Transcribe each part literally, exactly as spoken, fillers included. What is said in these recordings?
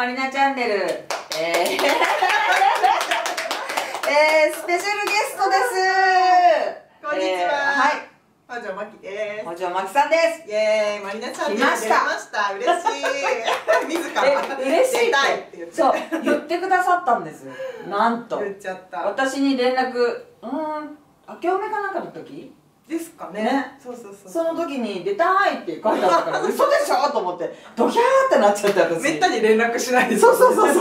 まりなチャンネル、えー、えー、スペシャルゲストです。 こんにちは。 えー、はい。 北条まきです。 北条まきさんです。 イエーイ、まりなチャンネル来ました。 出ました。嬉しい。自ら。 え、嬉しいってって言って。 そう、言ってくださったんですよ。なんと。 言っちゃった。 私に連絡、うーん、明けおめかなんかの時ですかね。 ね、 そうそうそう。 その時に出たいって書いてあったから嘘でしょと思ってドキャーってなっちゃった私。 めったに連絡しないです。 そうそうそうそう。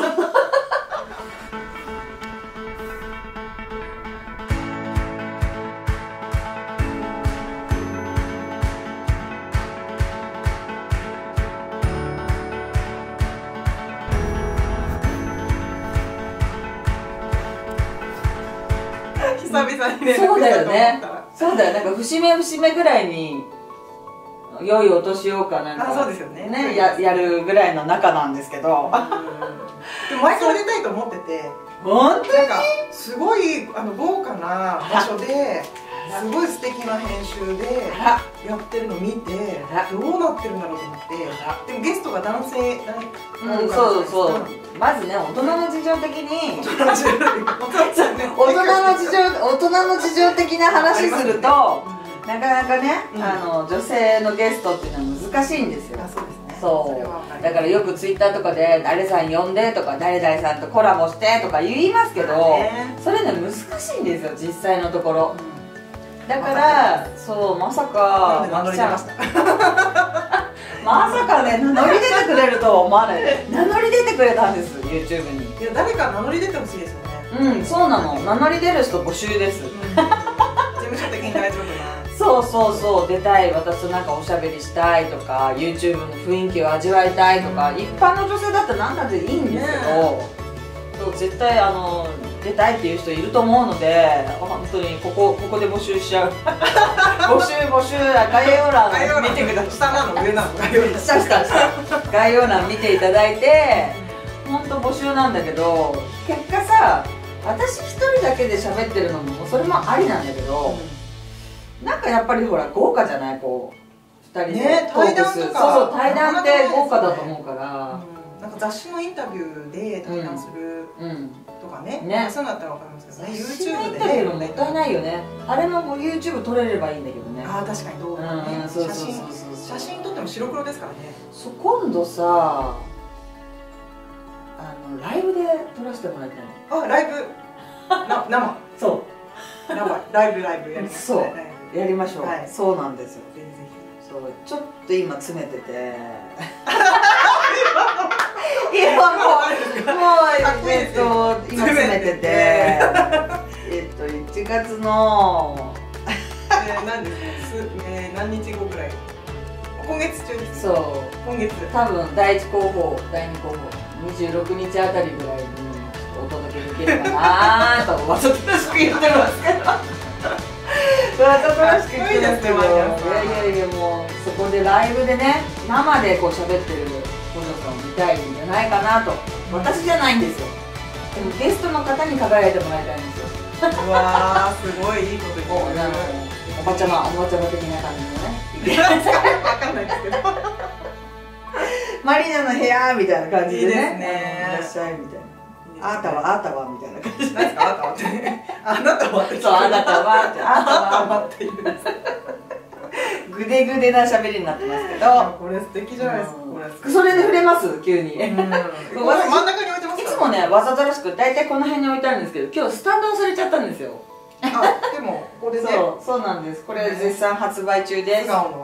久々に連絡したと思ったら。 そうだよね。そうだよ、なんか節目節目ぐらいに良いお年をかなんか、 あ、そうですよね。 ね、ややるぐらいの仲なんですけど。 でも前から出たいと思ってて。 本当になんかすごいあの豪華な場所ですごい素敵な編集でやってるの見てどうなってるんだろうと思って。でもゲストが男性。 うん、そうそう。まずね、大人の事情的に大人の事情大人の事情的な話するとなかなかね、あの女性のゲストっていうのは難しいんですよ。そうだからよくツイッターとかで「誰さん呼んで」とか「誰々さんとコラボして」とか言いますけど、それね難しいんですよ実際のところ。だからそうまさか名乗り出ました。 まさかね名乗り出てくれるとは思わない。名乗り出てくれたんです YouTube に。 いや誰か名乗り出てほしいですよね。 うん、そうなの。名乗り出る人募集です。 事務所的に大丈夫な。 そうそうそう、出たい、私となんかおしゃべりしたいとか YouTube の雰囲気を味わいたいとか、うん、一般の女性だったら何だっていいんですけど、そう絶対あの出たいっていう人いると思うので、本当にここここで募集しちゃう。募集募集概要欄見てください。 下なの上なの概要欄。 下下下概要欄見ていただいて、本当募集なんだけど、結果さ私一人だけで喋ってるのもそれもありなんだけど。うん、なんかやっぱりほら豪華じゃない、こうふたりでトークする。そうそう、対談って豪華だと思うから、 なんか雑誌のインタビューで対談するとかね、そういうのだったらわかりますけどね。 YouTube でね、インタビューももったいないよね。あれも YouTube 撮れればいいんだけどね。 ああ確かに動画ね、写真写真撮っても白黒ですからね。 そう、今度さあのライブで撮らせてもらいたい。 あ、ライブ生。 そう生ライブライブやります。そうやりましょう。そうなんですよ。ぜひぜひ。そう、ちょっと今詰めてて。今もう、もう、えっと、今詰めてて。えっと、いちがつの。 何ですか。何日後くらい。今月中です。 そう。 今月。 多分、第一候補、第二候補、にじゅうろくにちあたりぐらいに。お届けできるかなとわざとらしく言ってますけど。わざとらしく言ってますけど、いやいやいや、もうそこでライブでね、生でこう喋ってる北条さんを見たいんじゃないかなと。私じゃないんですよ。でもゲストの方に輝いてもらいたいんですよ。 うわー、すごいいいこと言ってる。 おばちゃま、おばちゃま的な感じのね。 わかんないですけど。 マリナの部屋みたいな感じでね。 いらっしゃいみたいな。あなたはあなたはみたいな感じ。 何ですかあなたはって。あなたはって。 そう、あなたはって。 あなたはって言うんです。 ぐでぐでな喋りになってますけど。 これ素敵じゃないですか。これ。 それで触れます急に。真ん中に置いてます。 いつもねわざとらしく大体この辺に置いてあるんですけど、今日スタンド忘れちゃったんですよ。 あ、でもこれね。 そうそうなんです。これ絶賛発売中です。 はい。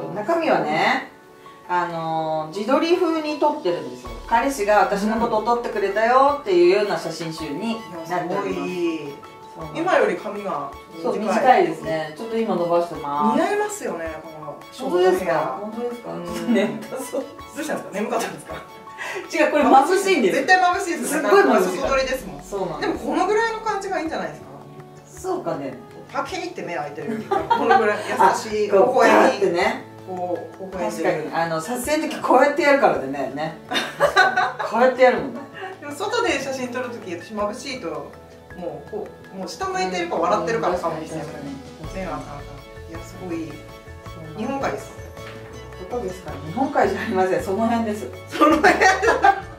中身はね。あの自撮り風に撮ってるんですよ。彼氏が私のことを撮ってくれたよっていうような写真集になっております。 今より髪がそう短いですね。ちょっと今伸ばしてます。 似合いますよね。 本当ですか？本当ですか？ね、そう。 どうしたんですか？眠かったんですか？ 違う、これ眩しいんです。 絶対眩しいです。 すっごい眩しい。 外撮りですもん。 そうなんでもこのぐらいの感じがいいんじゃないですか？ そうかね。 パキッて目開いてるよりこのぐらい優しい微笑みってね。こう確かにあの撮影の時こうやってやるからでねねこうやってやるもんね。 でも外で写真撮る時私眩しいともうこうもう下向いてるか笑ってるからかもしれない。目がいやすごい日本海ですか？ どこですか？日本海じゃありません。その辺です。 その辺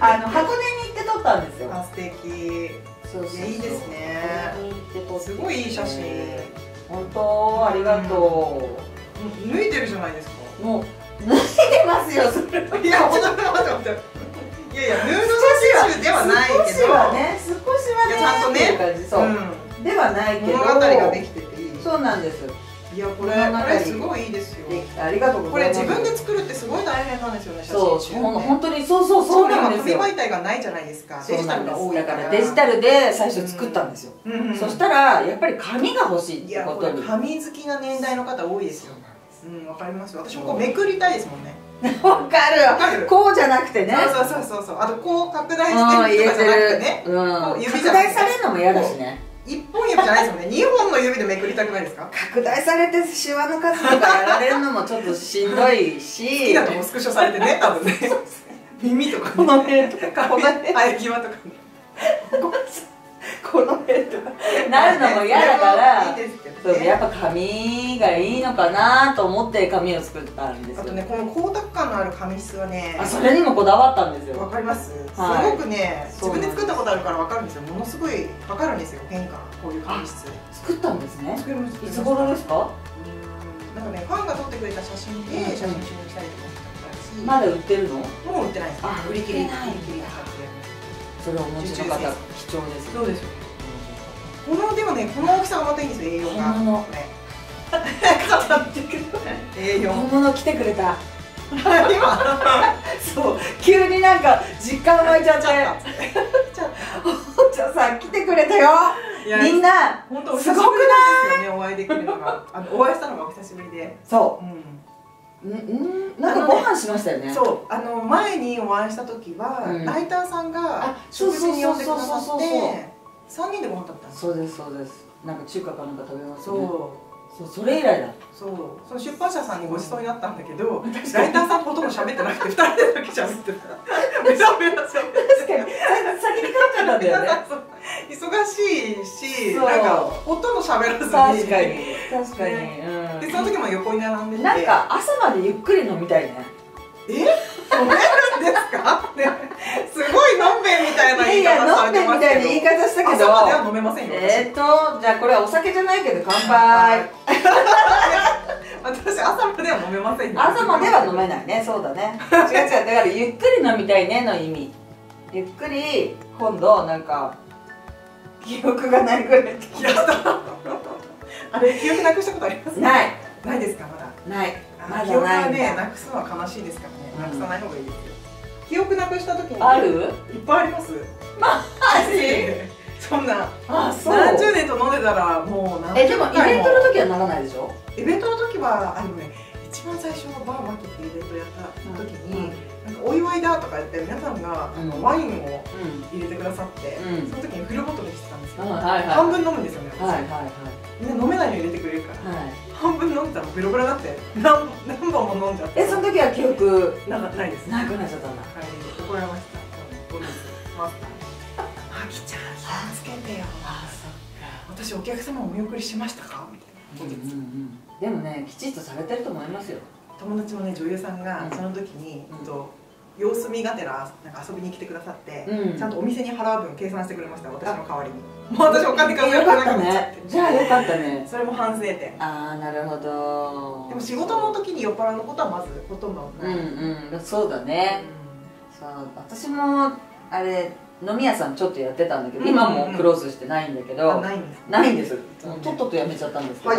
あの箱根に行って撮ったんですよ。 あ、素敵。 そうそうそう、 いいですね。 箱根に行って撮って、 すごいいい写真。 本当ありがとう。脱いでるじゃないですか。 う。もう脱いでますよ、それ。 いや、待って待って待って。いやいや、ヌード写真集ではないけど。 少しはね、少しはね、 ちゃんとねっていう感じ、そう、うん、ではないけど。 物語ができてていい。 そうなんです。 いや、これ、これすごいいいですよ。 ありがとうございます。 これ自分で作るってすごい大変なんですよね、写真集。 そう、本当にそうそうそうなんですよ。 紙媒体がないじゃないですか。デジタルが多いから。 デジタルで最初作ったんですよ。そしたらやっぱり紙が欲しいってことに。 紙好きな年代の方多いですよ。うん、わかりますよ。私もこうめくりたいですもんね。 わかる。こうじゃなくてね。 そうそうそうそう。あとこう拡大してるとかじゃなくてね。 拡大されるのも嫌だしね。 一本指じゃないですもんね。二本の指でめくりたくないですか？ 拡大されてシワの数とかやられるのもちょっとしんどいし。 好きだともスクショされてね、多分ね。耳とかこの辺とかこの辺生え際とか。 この辺とかなるのも嫌だから、そうやっぱ紙がいいのかなと思って紙を作ったんですよ。 あとね、この光沢感のある紙質はね、 あ、それにもこだわったんですよ。 わかります。すごくね、自分で作ったことあるからわかるんですよ。ものすごいわかるんですよ、変化、こういう紙質。 作ったんですね。 作りました。 いつ頃ですか？ なんかね、ファンが撮ってくれた写真で写真集にしたりとかしたし。 まだ売ってるの？ もう売ってないです。 あ、 売り切り、売り切り。 それをお持ちの方貴重です。 そうですよ。このでもね、この大きさがまたいいんですよ、栄養が。 本物。 栄養。 本物来てくれた。そう、急になんか実感湧いちゃって。お茶さん来てくれたよ。みんな本当すごくないですよね、お会いできるのが。あのお会いしたのがお久しぶりで。 そう。うん、なんかご飯しましたよね。 そう、あの前にお会いした時はライターさんが食事に呼んでくださって。三人でご飯食べたんです。 そうですそうです。なんか中華かなんか食べますね。 そう、 そうそれ以来だ。 そう、その出版社さんにご馳走になったんだけど、ライターさんほとんど喋ってなくて二人でだけ喋ってた。めちゃめちゃ喋って。 確かに先に帰っちゃったんだよね。 忙しいし、なんかほとんど喋らずに。 確かに確かに。 でその時も横に並んでて。 なんか朝までゆっくり飲みたいね。 え？飲めるんですか？すごいのんべんみたいな言い方されてますけど。いや、のんべんみたいな言い方したけど。朝までは飲めませんよ。 えっと、じゃあこれはお酒じゃないけど乾杯。 私朝までは飲めませんよ。 朝までは飲めないね、そうだね。違う違う、だからゆっくり飲みたいねの意味。ゆっくり今度なんか記憶がないぐらい。 あれ記憶なくしたことあります？ ない。 ないですか、まだ。 ない。まだない。 記憶はね、なくすのは悲しいですからね。なくさない方がいいですよ。記憶なくした時に。 ある？ いっぱいあります。 マジ？ そんな。 あ、そう。 何十年と飲んでたらもう何十回も。 え、でもイベントの時はならないでしょ？ イベントの時はあのね、一番最初のバーマキってイベントやった時に、なんかお祝いだとか言って皆さんがワインを入れてくださって、その時にフルボトルにしてたんですよ。半分飲むんですよね。 はいはいはい。 みんな飲めないの入れてくれるから。半分飲んでたらベロベロになって何何本も飲んじゃって。 え、その時は記憶ないです。 なくなっちゃったんだ。 はい、怒られました。マスター。あきちゃん、気をつけてよ。あ、そっか。私お客様お見送りしましたかみたいな。 でもね、きちっとされてると思いますよ。 友達のね、女優さんがその時に様子見がてらなんか遊びに来てくださって、ちゃんとお店に払う分計算してくれました、私の代わりに。もう私お金稼いでなかったね。 じゃあよかったね。 それも反省点。 ああ、なるほど。 でも仕事の時に酔っ払うことはまずほとんどない。 うんうん、そうだね。そう、私もあれ飲み屋さんちょっとやってたんだけど、今もクローズしてないんだけど、ないんです。ないんです。とっととやめちゃったんですけど。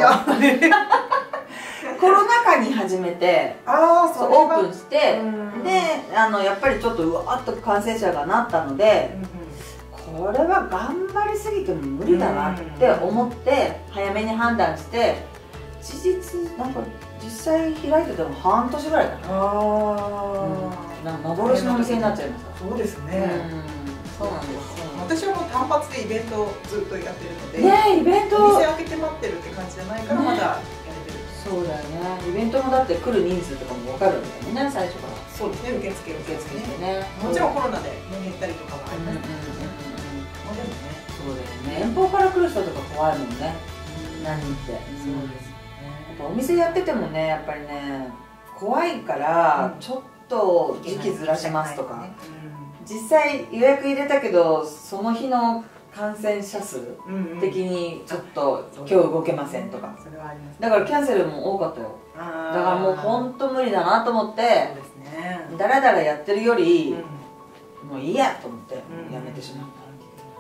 コロナ禍に始めて、オープンして、で、あのやっぱりちょっとうわっと感染者がなったので、これは頑張りすぎても無理だなって思って早めに判断して、事実なんか実際開いてても半年ぐらいかな。なんか幻のお店になっちゃいました。 そうですね。そうなんです。私はもう単発でイベントをずっとやってるので、 ね、イベント店開けて待ってるって感じじゃないからまだやれてる。 そうだよね。イベントもだって来る人数とかも分かるんだよね、最初から。 そうですね、受付受付してね。 もちろんコロナで減ったりとかもありますけどね。まあでもね、 そうだよね。遠方から来る人とか怖いもんね。何って。 そうですね。 お店やっててもね、やっぱりね、怖いからちょっと時期ずらしますとか。 実際予約入れたけどその日の感染者数的にちょっと今日動けませんとか、だからキャンセルも多かったよ。だからもう本当無理だなと思って、だらだらやってるよりもういいやと思ってやめてしまった。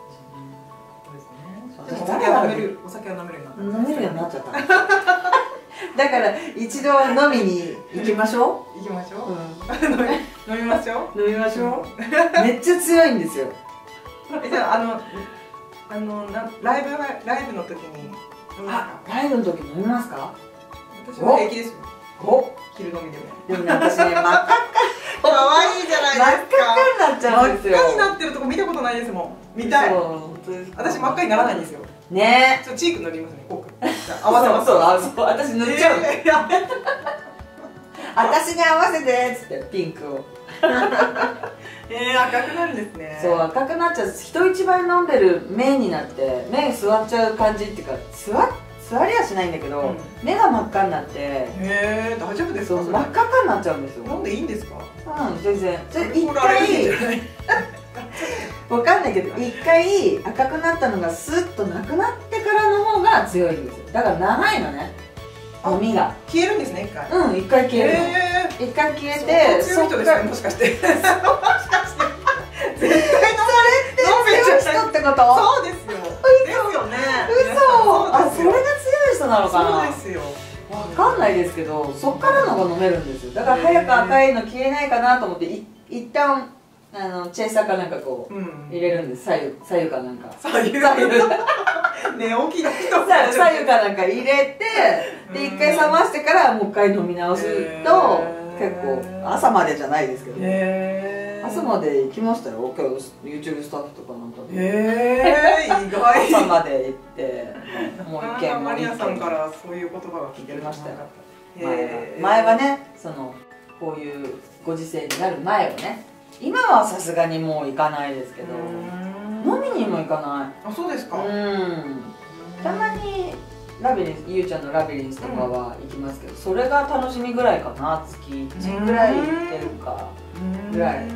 お酒は飲める、お酒は飲めるようになった。 飲めるようになっちゃった。だから一度飲みに行きましょう。行きましょう。飲みましょう。 飲みましょう。めっちゃ強いんですよ。 じゃああのあのライブライブの時に。 あ、ライブの時飲みますか？ 私は平気ですよ。 お、 昼飲みでも。 でもね、私ね、真っ赤っか。 可愛いじゃないですか。 真っ赤っかになっちゃうんですよ。 真っ赤になってるとこ見たことないですもん。見たい。私真っ赤にならないんですよ。 ねえ。 ちょっとチーク塗りますね。こう。合わせます。 そうそう、私塗っちゃう。私に合わせてっつってピンクを。 えー、赤くなるんですね。 そう、赤くなっちゃう。人一倍飲んでる目になって目座っちゃう感じっていうか、座座りはしないんだけど、目が真っ赤になって。へえ、大丈夫ですか？ 真っ赤っかになっちゃうんですよ。 飲んでいいんですか？ うん、全然。それ一回わかんないけど、一回赤くなったのがスッとなくなってからの方が強いんですよ。だから長いのね、飲みが。 消えるんですね、一回。 うん、一回消えるの。一回消えて、 強い人ですね、もしかして。もしかして。絶対それって強い人ってこと？ そうですよ。ですよね。 嘘。あ、それが強い人なのかな。 そうですよ。 わかんないですけど、そっからのが飲めるんですよ。だから早く赤いの消えないかなと思って、い一旦あのチェイサーかなんかこう入れるんです。左右左右かなんか。 左右。左右。ね、大きな人。 左右かなんか入れて、で一回冷ましてからもう一回飲み直すと結構朝までじゃないですけど。朝まで行きましたよ。今日 YouTube スタッフとかなんかで。 へえ、意外。 朝まで行ってもう一軒マリアさんからそういう言葉が聞いてましたよ。 前前はね、そのこういうご時世になる前はね、今はさすがにもう行かないですけど、飲みにも行かない。 あ、そうですか。 うん。たまにラビリンス、ゆうちゃんのラビリンスとかは行きますけど、それが楽しみぐらいかな。月いちぐらい行ってるかぐらい。うん。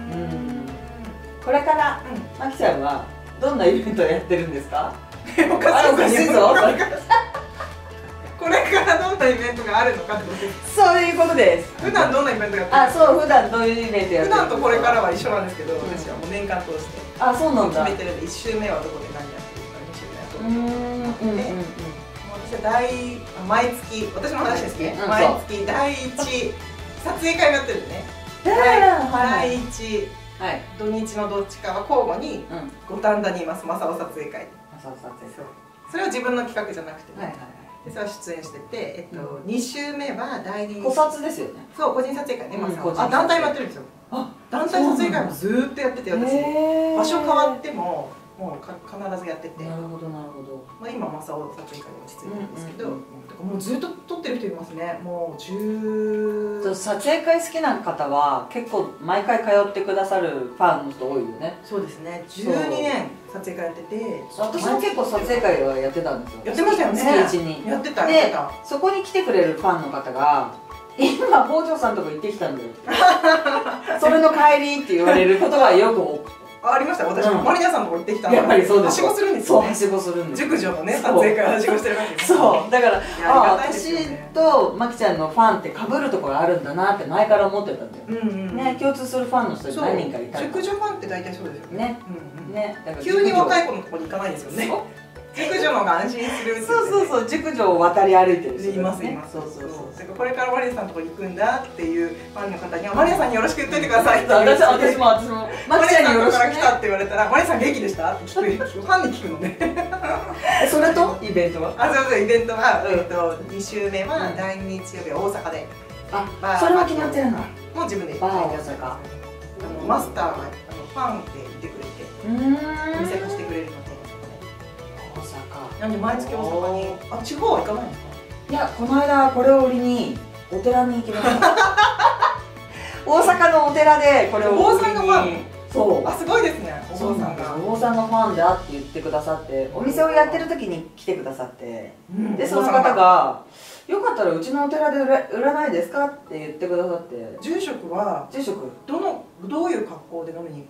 これからまきちゃんはどんなイベントをやってるんですか？ おかしいぞ。これからどんなイベントがあるのかってことです。 そういうことです。 普段どんなイベントやってる？あ、 そう、普段どういうイベントやってる？ 普段とこれからは一緒なんですけど、私はもう年間通して。 あ、そうなんだ。 決めてるんで、いち週目はどこで何やってるか、に週目はどこで。うんうんうん。私は大毎月、私の話ですね。毎月第一撮影会がやってるんでね。第一土日のどっちかは交互に五反田にいます。マサオ撮影会。 マサオ撮影会。 それは自分の企画じゃなくてね。それは出演してて、えっとに週目は代理個撮ですよね。そう、 個人撮影会ね。マサオ。あ、団体もやってるんですよ。あ、団体撮影会もずーっとやってて、私場所変わってももうか必ずやってて。なるほどなるほど。まあ今マサオ撮影会に落ち着いてるんですけど、もうずっと撮ってる人いますね。もう十。 撮影会好きな方は結構毎回通ってくださるファンの人多いよね。 そうですね。じゅうにねん撮影会やってて、 私も結構撮影会はやってたんですよ。 やってましたよね。 月いちに。 やってた。 で、そこに来てくれるファンの方が今北条さんとこ行ってきたんだよ。それの帰りって言われることがよくありました。私もマリナさんのとこ行ってきたの。 やっぱりそうです。 はしごするんですよ。そう、はしごするんです。 熟女のね、撮影会はしごしてるわけです。 そう、だからあ、私とまきちゃんのファンって被るところあるんだなって前から思ってたんだよ。ね、共通するファンの人何人かいた。 熟女ファンって大体そうですよね。 ね、 急に若い子のとこに行かないですよね。熟女のが安心する。 そうそうそう、熟女を渡り歩いてる人いますいます。そうそうそう。これからマリアさんのとこ行くんだっていうファンの方にはマリアさんによろしく言っといてくださいって。 私私も私もマリアさんのとこから来たって言われたらマリアさん元気でしたって聞くファンに聞くのね。 それとイベントは？ あ、そうそう、イベントはえっとに週目はだいに日曜日は大阪で。 あ、それは決まってるの？ もう自分でバー大阪。 マスターがファンでいてくれてお店貸してくれるので。大阪なんで毎月大阪に。あ、地方は行かないんですか？ いや、この間これを売りにお寺に行きました。大阪のお寺でこれを売りに。そう。 あ、すごいですね。お坊さんが。 お坊さんのファンだって言ってくださって、お店をやってる時に来てくださって、でその方がよかったらうちのお寺で売らないですかって言ってくださって。 住職は住職どのどういう格好で飲みに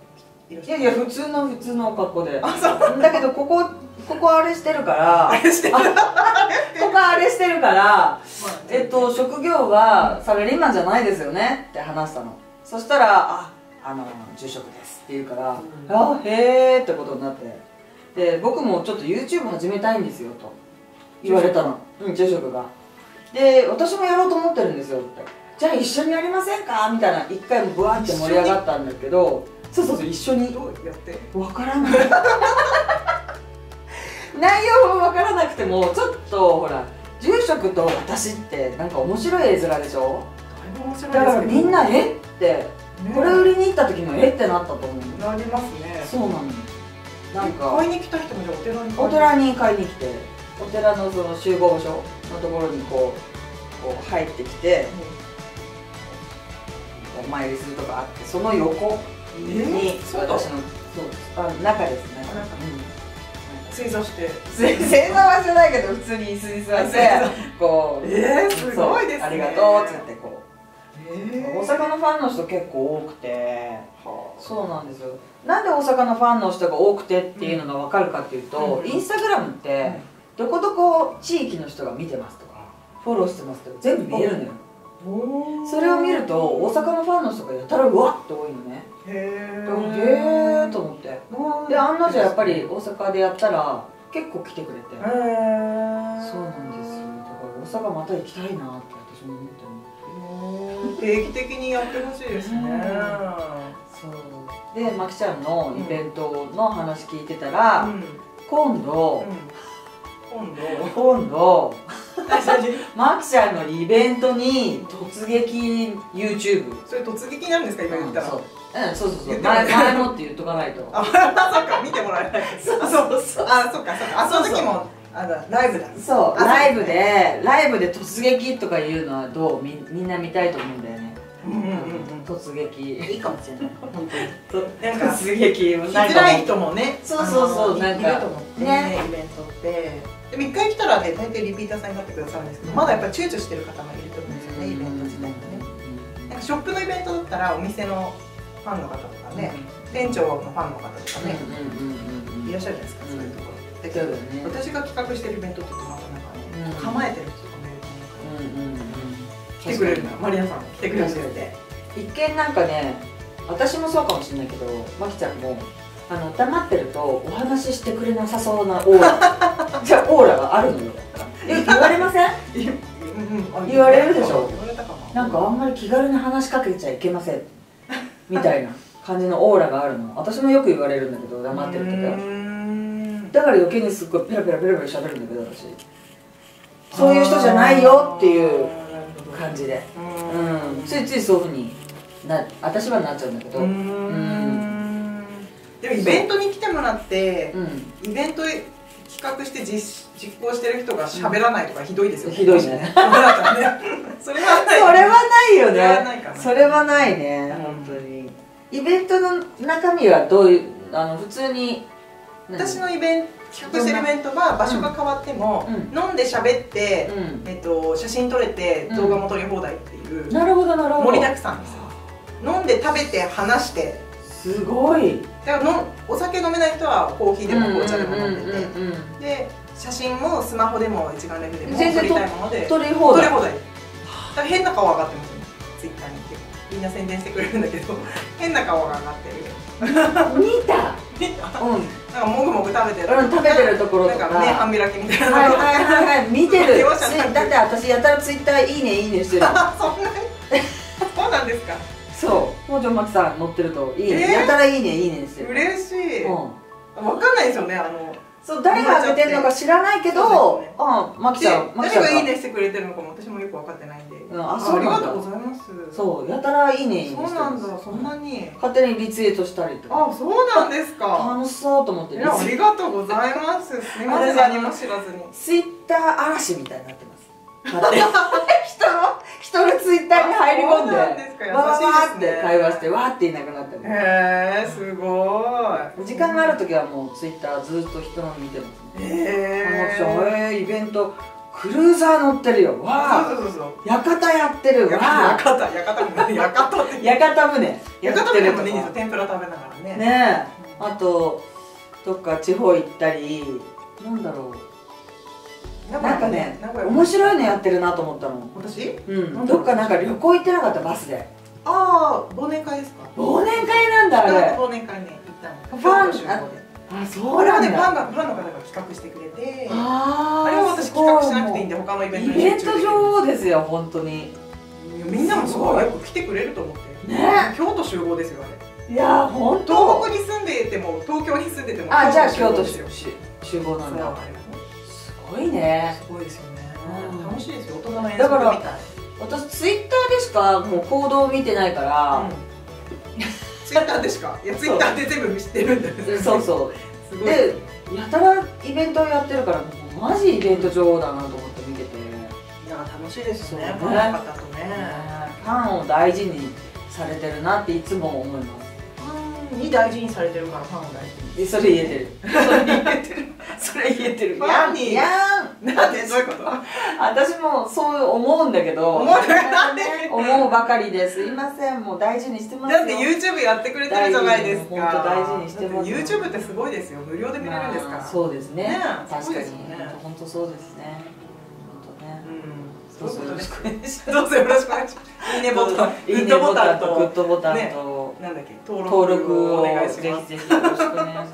いらっしいゃる？ やいや普通の普通の格好で。 あ、そうだけどここここあれしてるからあれしてるここあれしてるからえっと職業はサラリーマンじゃないですよねって話したの。そしたら「ああの住職です」って言うから「うん、あへえ」ってことになって、で僕もちょっと YouTube 始めたいんですよと言われたの。うん、住職が。で私もやろうと思ってるんですよって、じゃあ一緒にやりませんかみたいな、一回もブワーって盛り上がったんだけど、そうそうそう、一緒にどうやって分からない内容も分からなくてもちょっとほら住職と私ってなんか面白い絵面でしょ。 だいぶ面白いですけど、 だからみんなえって、ね、これ売りに行った時もえってなったと思う。 なりますね。 そうなの。なんか買いに来た人もじゃあお寺にお寺に買いに来て、お寺のその集合場所のところにこうこう入ってきて、うん、お参りするとかあって、その横に私のそうあ中ですね。 正座して正座はしてないけど普通に椅子に座ってこうえー、すごいですね。 ありがとうっつってこう、えー、大阪のファンの人結構多くて、はあ、そうなんですよ。なんで大阪のファンの人が多くてっていうのが分かるかっていうと、うん、インスタグラムってどこどこ地域の人が見てますとかフォローしてますとか全部見えるのよ。それを見ると大阪のファンの人がやたらうわっと多いのね。へーと思って、で案の定やっぱり大阪でやったら結構来てくれて、そうなんですよ。だから大阪また行きたいなって私も思ってる。 定期的にやってほしいですね。 そうでマキちゃんのイベントの話聞いてたら、うん、今度、うん今度今度マキちゃんのイベントに突撃 YouTube。 それ突撃になるんですか今言ったら。 そうそうそうそう、前前もって言っとかないと。 あ、そっか、見てもらえない。そうそうそう、あ、そっかそっか、あ、その時もあライブだ。 そうライブでライブで突撃とかいうのはどう、みみんな見たいと思うんだよね。突撃いいかもしれない。本当に。 なんか突撃来づらい人もね、 そうそうそう、 なんかいると思ってね、イベントって。でも一回来たらね、大体リピーターさんになってくださるんですけど、まだやっぱり躊躇してる方もいると思うんですよね、イベント自体がね。なんかショップのイベントだったらお店のファンの方とかね、店長のファンの方とかね、いらっしゃるじゃないですか、そういうところ。だけど私が企画してるイベントってまたなんかね、構えてる人とかもいると思うから、来てくれるのよ、マリアさん来てくれるって一見なんかね、私もそうかもしれないけど、マキちゃんもあの黙ってるとお話ししてくれなさそうなオーラじゃあオーラがあるのよ。言われません？言われるでしょ。なんかあんまり気軽に話しかけちゃいけませんみたいな感じのオーラがあるの。私もよく言われるんだけど、黙ってる時は。だから余計にすっごいペラペラペラペラ喋るんだけど、私そういう人じゃないよっていう感じで、うん、ついついそういうふうにな私はなっちゃうんだけど。 でもイベントに来てもらって、イベント企画して実実行してる人が喋らないとかひどいですよね。 ひどいね。 それはない。 それはないよね。それはないね、本当に。イベントの中身はどういう、あの普通に私のイベント企画してるイベントは場所が変わっても、飲んで喋ってえっと写真撮れて動画も撮り放題っていうなるほどなるほど盛りだくさんですよ。飲んで食べて話して、 すごい。 だからのお酒飲めない人はコーヒーでも紅茶でも飲んでて、で写真もスマホでも一眼レフでも撮りたいもので撮り放題。 撮り放題。だから変な顔上がってますよね。ツイッターにみんな宣伝してくれるんだけど、変な顔が上がってる。 見た。 見た。うん。なんかもぐもぐ食べてる。 食べてるところとか。 なんか目半開きみたいな。 はいはいはいはい。見てる。だって私やたらツイッターいいねいいねしてる。 そんなに。そうなんですか。 そう、北条真紀さん乗ってるといいね、やたらいいねいいねしてる。 嬉しい。わかんないですよね、あのそう誰が上げてるのか知らないけど、ああ真紀ちゃん、 誰がいいねしてくれてるのかも私もよく分かってないんで。あ、ありがとうございます。 そうやたらいいねいいねしてる。 そうなんだ、そんなに勝手にリツイートしたりとか。 あ、そうなんですか。 楽しそうと思って。 ありがとうございます。すみません、何も知らずに。 ツイッター嵐みたいになってます。人の人のツイッターに入り込んで、わーって会話してわーっていなくなったり。 へえ、すごい。 時間がある時はもうツイッターずっと人の見てますね。へえ。へえ、イベント来クルーザー乗ってるよ、わあ、 そうそうそうそう、 屋形やってるわあ、 屋形屋形船屋形って屋形船屋形船もねいいですよ、天ぷら食べながらね。 ねえ、あとどっか地方行ったり、なんだろう、なんかね面白いのやってるなと思ったの私。 うん、どっかなんか旅行行ってなかった、バスで。 ああ、忘年会ですか。 忘年会なんだあれ。 忘年会ね、行ったの。 ファン、 京都集合で。 あ、そうあれはね、 なんだ。 ファンがファンの方が企画してくれて、 ああれは私企画しなくていいんで、他のイベントにイベント上ですよ、本当に。 みんなもすごいよく来てくれると思って。 ね、 京都集合ですよ、あれ。 いや、本当。 東北に住んでても、東京に住んでても。 あ、じゃあ京都集合なんだ。すごいね。 すごいですよね。楽しいですよ、大人の演だから奏みたい。 私ツイッターでしかもう行動を見てないから。 ツイッターでしか、いやツイッターで全部知ってるんだよ。 そうそう。で、やたらイベントをやってるから、マジイベント女王だなと思って見てて。 いや、楽しいですよね。 ファンの方とね、ファンを大事にされてるなっていつも思います。 ファンに大事にされてるから、ファンを大事に。 それ言えてる。それ言えてる。それ言えてる。 ファンに。 やん。なんで、どういうこと。 私もそう思うんだけど。思うばかりです。すいません、もう大事にしてますよ。 だって YouTube やってくれてるじゃないですか。 本当大事にしてます。 YouTube ってすごいですよ。無料で見れるんですから。 そうですね。確かに。本当そうですね。本当ね。どうぞよろしくお願いします。どうぞよろしくお願いします。いいねボタン、いいねボタンとグッドボタンとなんだっけ、登録をお願いします。ぜひぜひよろしくお願いします。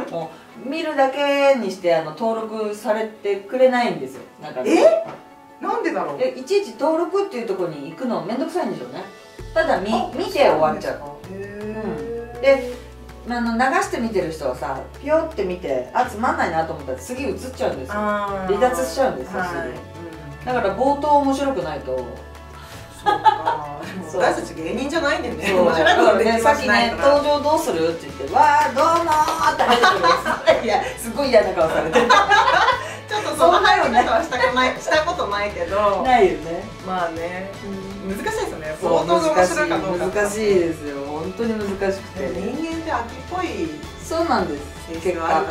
もう見るだけにしてあの登録されてくれないんですよ。なんかえ？なんでだろう。 いちいち登録っていうところに行くのめんどくさいんでしょうね。ただ見見て終わっちゃう。で、あの流して見てる人はさ、ピヨって見て、あ、つまんないなと思ったら次映っちゃうんですよ。離脱しちゃうんですよ。だから冒頭面白くないと。そうか。私たち芸人じゃないんでね。面白いことでさっきね、登場どうするって言って、わあどうもーって入ってくるんです。いや、すごい嫌な顔されて。 ちょっとその入り方はしたくない、したことないけど。 ないよね。 まあね。難しいですよね。 冒頭が面白いかどうか。 難しいですよ。本当に難しくて。 人間って秋っぽい。そうなんです。性格があるから。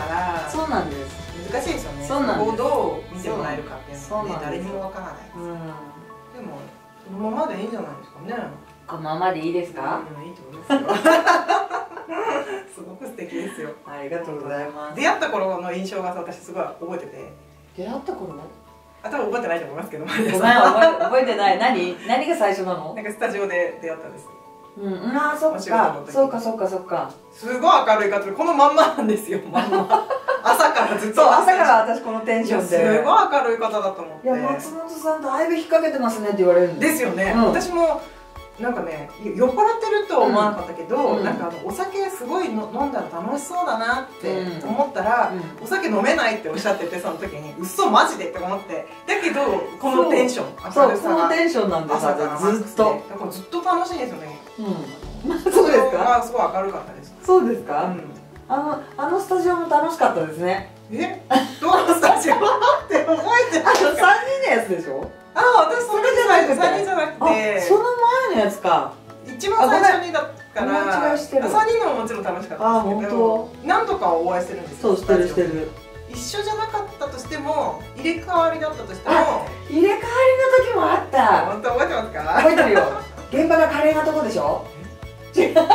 そうなんです。難しいですよね。そこをどう見てもらえるかっていうのは誰にもわからない。でもそのままでいいんじゃないですかね。 このままでいいですか？ いいと思いますよ。すごく素敵ですよ。 ありがとうございます。 出会った頃の印象が私すごい覚えてて。出会った頃？あ、多分覚えてないと思いますけど。ごめん、 覚えてない。何何が最初なの？ なんかスタジオで出会ったんです。 うん、ああ、そっか、そうか、そうか、そうか。 すごい明るい方で、このまんまなんですよ。まんま。朝からずっと。 そう、朝から私このテンションで。 すごい明るい方だと思って。いや、 松本さんだいぶ引っ掛けてますねって言われるんですよね。私も。なんかね、酔っ払ってるとは思わなかったけど、なんかお酒すごいの飲んだら楽しそうだなって思ったら、お酒飲めないっておっしゃってて、その時に嘘マジでって思って、だけどこのテンション、 そう、このテンションなんですよ、ずっと。 だからずっと楽しいですよね。 うん、そうですか？ すごい明るかったです。 そうですか？あのあのスタジオも楽しかったですね。 え？どのスタジオって覚えてない？ あのさんにんのやつでしょ？ああ、私それじゃなくて、さんにんじゃなくて、 その前のやつか。 一番最初にだから、 さんにんのももちろん楽しかったんですけど、何度かお会いしてるんですよ。 そう、してるしてる。 一緒じゃなかったとしても、入れ替わりだったとしても、 入れ替わりの時もあった。 本当覚えてますか？ 覚えてるよ。現場が華麗なとこでしょ？違う。あれ？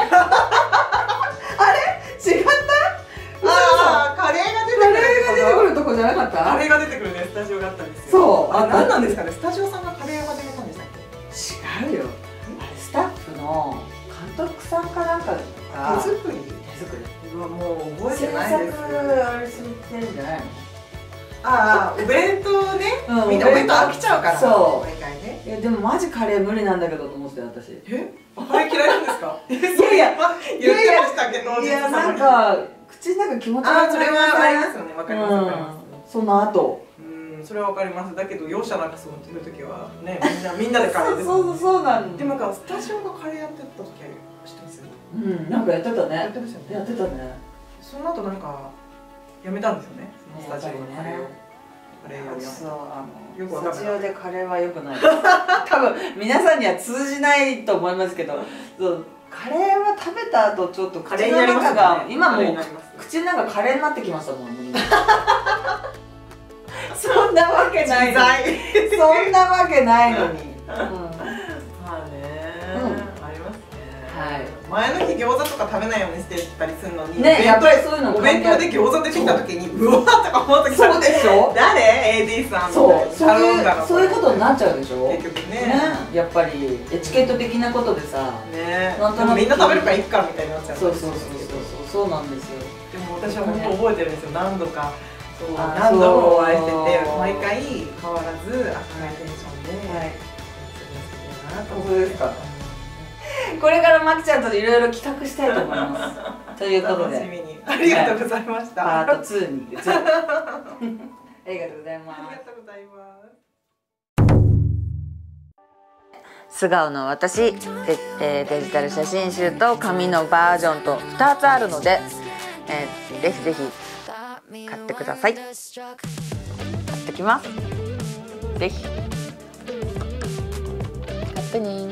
違った？ ああ、カレーが出てくる。 カレーが出てくるとこじゃなかった？ カレーが出てくるね、スタジオがあったんですよ。 そう。 あ、何なんですかね、スタジオさんがカレーを始めたんでしたっけ？ 違うよ。スタッフの監督さんかなんかが手作り？ 手作り。 うわ、もう覚えてないです。 制作あれするってんじゃないの？ ああ、お弁当ね。みんなお弁当飽きちゃうから。 そう。 毎回ね。 いやでもマジカレー無理なんだけどと思ってた私。 え？カレー嫌いなんですか？いやいや言ってましたけど。 いやなんか口の中気持ち悪くなりません？あ、それはありますよね。わかりますわかります。 その後。 うん、それはわかります。だけど容赦なくそうする時はね、みんなみんなでカレーです。 そうそうそうなんでもなんかスタジオがカレーやってた時知ってます？ うん、なんかやってたね。 やってましたよね。 やってたね。 その後なんかやめたんですよね。スタジオのカレーを。カレーをそう、あのよくわかんない。 スタジオでカレーは良くない。多分皆さんには通じないと思いますけど、そうカレーは食べた後ちょっと口の中が今もう口の中カレーになってきましたもん。そんなわわけないのにそんなわけないのに、うん、まあね、うん、ありますね。 はい、 前の日餃子とか食べないようにしてたりするのにね、やっぱりそういうのお弁当で餃子出てきた時にうわーとか思ったけど、そうでしょ、誰 エーディー さんそうそういうそういうことになっちゃうでしょ結局ね、 ね、やっぱりエチケット的なことでさ、 ね、みんな食べるからいっかみたいになっちゃう。 そうそうそうそうそうなんですよ。 でも私は本当覚えてるんですよ、何度か何度もお会いしてて、毎回変わらず明るいテンションで、はい、 本当ですか。これからまきちゃんといろいろ企画したいと思いますということで、楽しみにありがとうございました。 パートツーにありがとうございます。 ありがとうございます。 素顔の私で、えー、デジタル写真集と紙のバージョンとふたつあるので、えー、ぜひぜひ買ってください。買ってきます。ぜひ買ってね。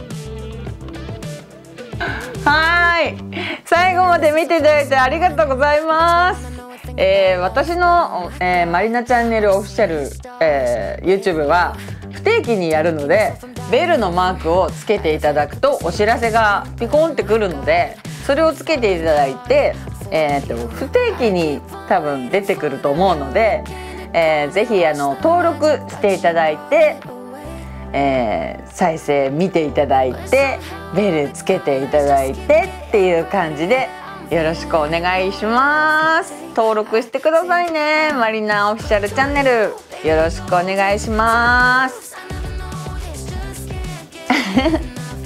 はい、最後まで見ていただいてありがとうございます。えー、私の、えー、マリナチャンネルオフィシャル、えー、YouTube は不定期にやるので、ベルのマークをつけていただくとお知らせがピコンってくるので、それをつけていただいて、えー、と不定期に多分出てくると思うので、えー、ぜひあの登録していただいて、えー、再生見ていただいて、ベルつけていただいてっていう感じでよろしくお願いします。登録してくださいね。マリナオフィシャルチャンネルよろしくお願いします